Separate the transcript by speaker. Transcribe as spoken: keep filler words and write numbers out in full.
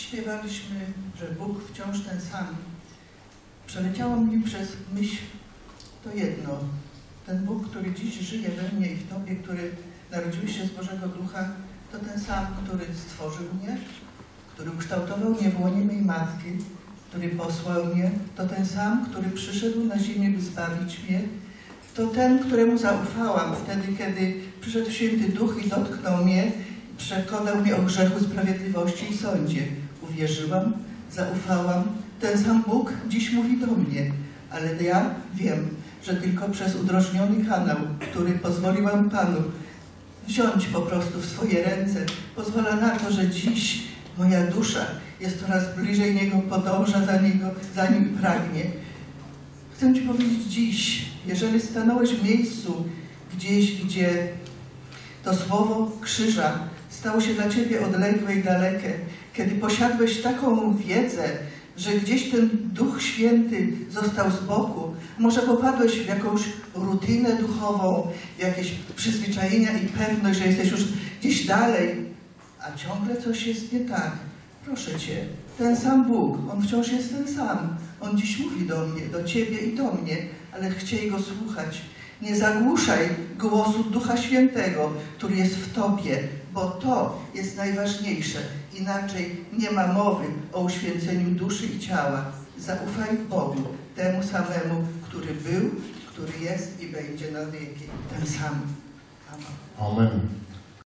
Speaker 1: śpiewaliśmy, że Bóg wciąż ten sam. Przeleciało mi przez myśl to jedno. Ten Bóg, który dziś żyje we mnie i w Tobie, który narodziłeś się z Bożego Ducha, to ten sam, który stworzył mnie, który ukształtował mnie w łonie mej matki, który posłał mnie, to ten sam, który przyszedł na ziemię, by zbawić mnie, to ten, któremu zaufałam wtedy, kiedy przyszedł Święty Duch i dotknął mnie, przekonał mnie o grzechu, sprawiedliwości i sądzie. Uwierzyłam, zaufałam. Ten sam Bóg dziś mówi do mnie, ale ja wiem, że tylko przez udrożniony kanał, który pozwoliłam Panu wziąć po prostu w swoje ręce, pozwala na to, że dziś moja dusza jest coraz bliżej Niego, podąża za Niego, za Nim pragnie. Chcę Ci powiedzieć dziś, jeżeli stanąłeś w miejscu gdzieś, gdzie to słowo krzyża stało się dla Ciebie odległe i dalekie, kiedy posiadłeś taką wiedzę, że gdzieś ten Duch Święty został z boku, może popadłeś w jakąś rutynę duchową, w jakieś przyzwyczajenia i pewność, że jesteś już gdzieś dalej, a ciągle coś jest nie tak. Proszę Cię, ten sam Bóg, On wciąż jest ten sam. On dziś mówi do mnie, do Ciebie i do mnie, ale chciej Go słuchać. Nie zagłuszaj głosu Ducha Świętego, który jest w Tobie, bo to jest najważniejsze. Inaczej nie ma mowy o uświęceniu duszy i ciała. Zaufaj Bogu, temu samemu, który był, który jest i będzie na wieki. Ten sam. Amen.
Speaker 2: Amen.